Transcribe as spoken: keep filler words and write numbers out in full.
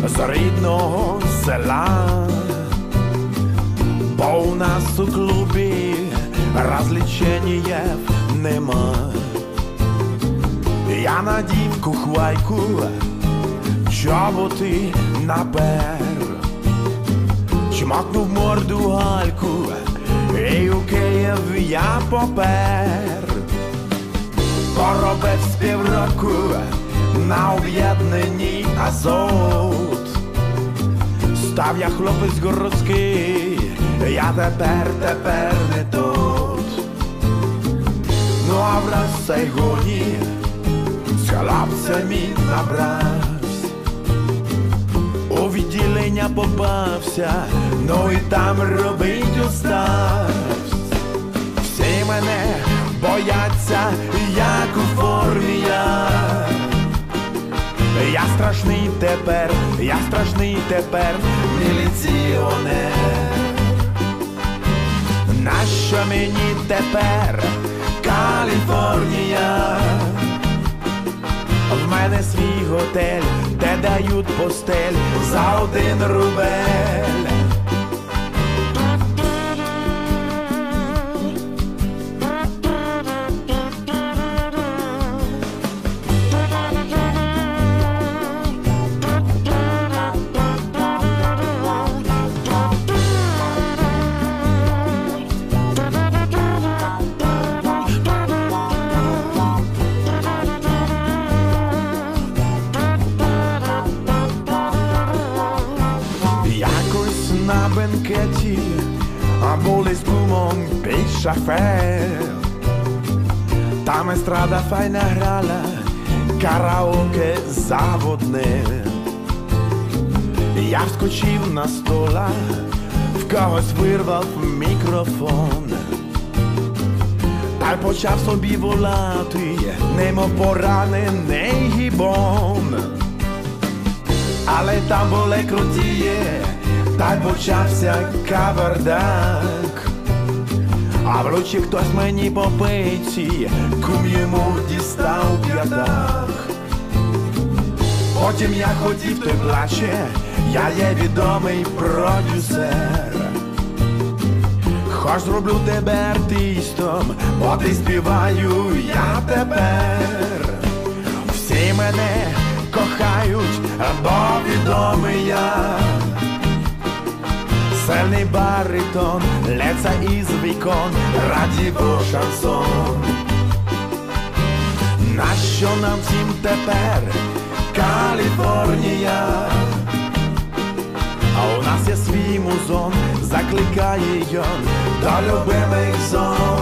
з рідного села, бо у нас у клубі развлеченіїв нема. Я надів кухвайку, чоботи напер, чмакнув морду гальку, і у Київ я попер. Поробив співроку на об'єднаній Азот. Став я хлопець городський, я тепер, тепер не тут. Ну а враз в Сайгоні з хлопцями набрався, у відділення попався, ну і там робить остався. Всі мене бояться, як у формі я. Я страшний тепер, я страшний тепер міліціонер. Нащо мені тепер Каліфорнія? В мене свій готель, де дають постель за один рубель. На бенкеті, а були з кумом під шафе. Там естрада файна грала, караоке заводне. Я вскочив на стола, в когось вирвав мікрофон, та й почав собі волати, немов поранений гібон. Але там були крутіє, та й почався кавардак. А в руці хтось мені по пиці, кум йому дістав п'ятак. Потім я хотів, той плаче, я є відомий продюсер. Хоч зроблю тебе артистом, бо ти співаю я тепер. Всі мене кохають, бо відомий я. Сильний баритон лється із вікон, радіо шансон. Нащо нам всім тепер Каліфорнія? А у нас є свій музон, закликає йон до любимих зон.